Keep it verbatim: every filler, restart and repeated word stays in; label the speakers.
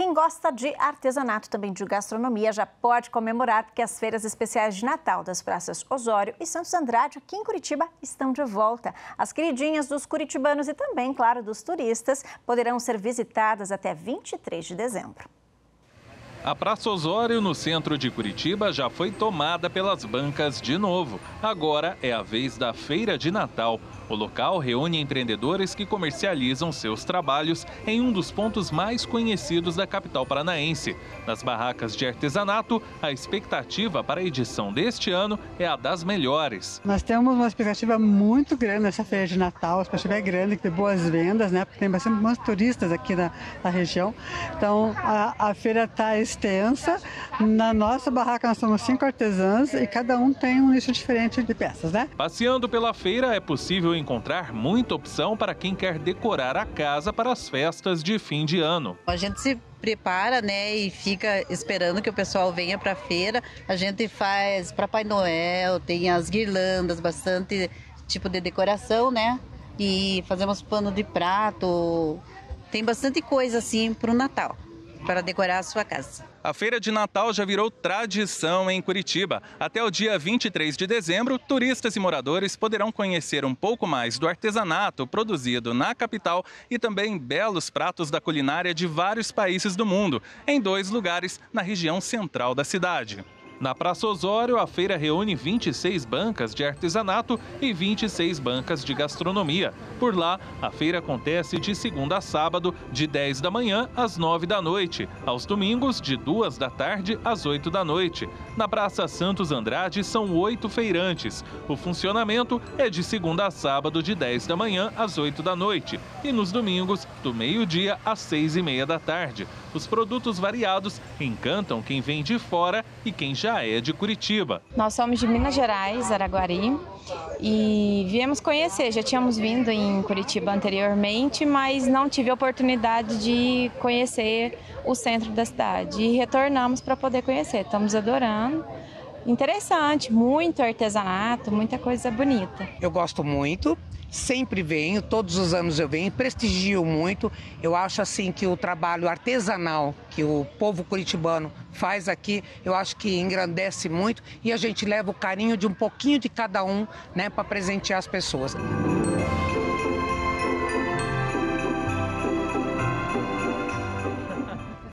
Speaker 1: quem gosta de artesanato, também de gastronomia, já pode comemorar, porque as feiras especiais de Natal das praças Osório e Santos Andrade, aqui em Curitiba, estão de volta. As queridinhas dos curitibanos e também, claro, dos turistas, poderão ser visitadas até vinte e três de dezembro.
Speaker 2: A Praça Osório, no centro de Curitiba, já foi tomada pelas bancas de novo. Agora é a vez da Feira de Natal. O local reúne empreendedores que comercializam seus trabalhos em um dos pontos mais conhecidos da capital paranaense. Nas barracas de artesanato, a expectativa para a edição deste ano é a das melhores.
Speaker 3: Nós temos uma expectativa muito grande nessa Feira de Natal. A expectativa é grande, que tem boas vendas, né? Porque tem bastante muitos turistas aqui na, na região. Então, a, a feira está extensa. Na nossa barraca, nós somos cinco artesãs e cada um tem um nicho diferente de peças, né?
Speaker 2: Passeando pela feira, é possível encontrar muita opção para quem quer decorar a casa para as festas de fim de ano.
Speaker 4: A gente se prepara, né, e fica esperando que o pessoal venha para a feira. A gente faz para Papai Noel, tem as guirlandas, bastante tipo de decoração, né? E fazemos pano de prato. Tem bastante coisa assim para o Natal, para decorar a sua casa.
Speaker 2: A Feira de Natal já virou tradição em Curitiba. Até o dia vinte e três de dezembro, turistas e moradores poderão conhecer um pouco mais do artesanato produzido na capital e também belos pratos da culinária de vários países do mundo, em dois lugares na região central da cidade. Na Praça Osório, a feira reúne vinte e seis bancas de artesanato e vinte e seis bancas de gastronomia. Por lá, a feira acontece de segunda a sábado, de dez da manhã às nove da noite. Aos domingos, de duas da tarde às oito da noite. Na Praça Santos Andrade, são oito feirantes. O funcionamento é de segunda a sábado, de dez da manhã às oito da noite. E nos domingos, do meio-dia às seis e meia da tarde. Os produtos variados encantam quem vem de fora e quem já já é de Curitiba.
Speaker 5: Nós somos de Minas Gerais, Araguari, e viemos conhecer. Já tínhamos vindo em Curitiba anteriormente, mas não tive a oportunidade de conhecer o centro da cidade. E retornamos para poder conhecer. Estamos adorando. Interessante, muito artesanato, muita coisa bonita.
Speaker 6: Eu gosto muito, sempre venho, todos os anos eu venho, prestigio muito. Eu acho assim que o trabalho artesanal que o povo curitibano faz aqui, eu acho que engrandece muito e a gente leva o carinho de um pouquinho de cada um, né, para presentear as pessoas.